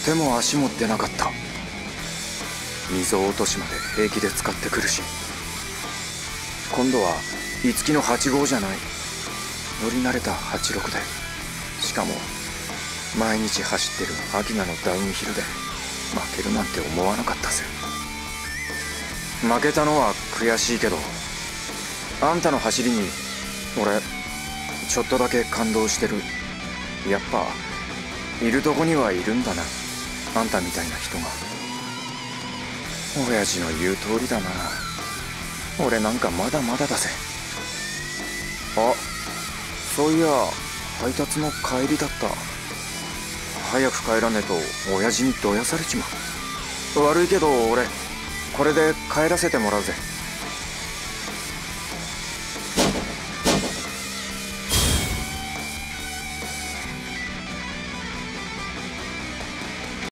手も足も出なかった。溝落としまで平気で使ってくるし、今度は五木の8号じゃない、乗り慣れた86で、しかも毎日走ってるアキナのダウンヒルで負けるなんて思わなかったぜ。負けたのは悔しいけど、あんたの走りに俺ちょっとだけ感動してる。やっぱいるとこにはいるんだな、あんたみたいな人が。親父の言う通りだな。俺なんかまだまだだぜ。あ、そういや配達の帰りだった。早く帰らねえと親父にどやされちまう。悪いけど俺これで帰らせてもらうぜ。